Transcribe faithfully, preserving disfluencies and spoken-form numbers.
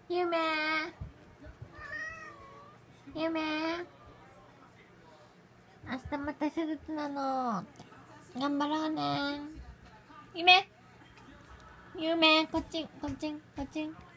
ゆめゆめ明日また手術なの。頑張ろうね。ゆめゆめこっちこっちこっち